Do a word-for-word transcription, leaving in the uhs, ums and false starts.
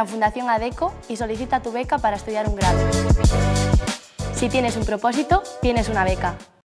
en Fundación Adecco y solicita tu beca para estudiar un grado. Si tienes un propósito, tienes una beca.